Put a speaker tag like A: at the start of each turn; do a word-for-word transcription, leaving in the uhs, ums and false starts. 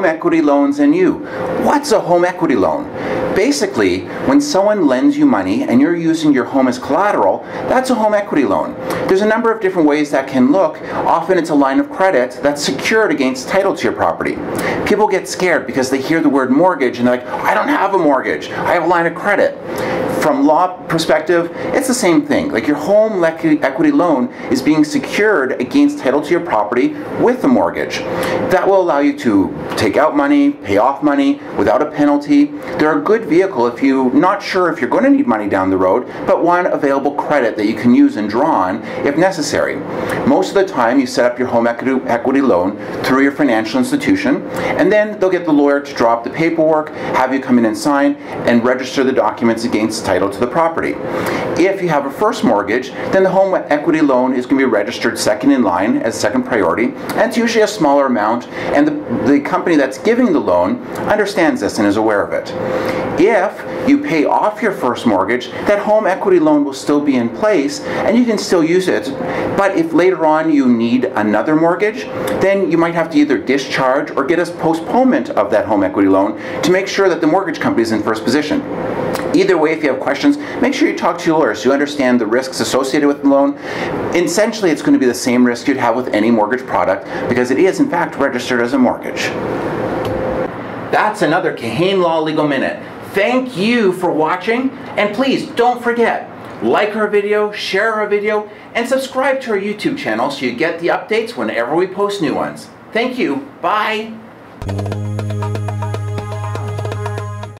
A: home equity loans and you. What's a home equity loan? Basically, when someone lends you money and you're using your home as collateral, that's a home equity loan. There's a number of different ways that can look. Often it's a line of credit that's secured against title to your property. People get scared because they hear the word mortgage and they're like, I don't have a mortgage, I have a line of credit. From law perspective, it's the same thing. Like your home equity loan is being secured against title to your property with a mortgage. That will allow you to take out money, pay off money without a penalty. They're a good vehicle if you're not sure if you're going to need money down the road, but want available credit that you can use and draw on if necessary. Most of the time you set up your home equity loan through your financial institution, and then they'll get the lawyer to draw up the paperwork, have you come in and sign, and register the documents against title to the property. If you have a first mortgage, then the home equity loan is going to be registered second in line as second priority, and it's usually a smaller amount, and the, the company that's giving the loan understands this and is aware of it. If you pay off your first mortgage, that home equity loan will still be in place and you can still use it. But if later on you need another mortgage, then you might have to either discharge or get a postponement of that home equity loan to make sure that the mortgage company is in first position. Either way, if you have questions, make sure you talk to your lawyer so you understand the risks associated with the loan. Essentially, it's going to be the same risk you'd have with any mortgage product because it is in fact registered as a mortgage. That's another Kahane Law Legal Minute. Thank you for watching, and please don't forget, like our video, share our video, and subscribe to our YouTube channel so you get the updates whenever we post new ones. Thank you. Bye.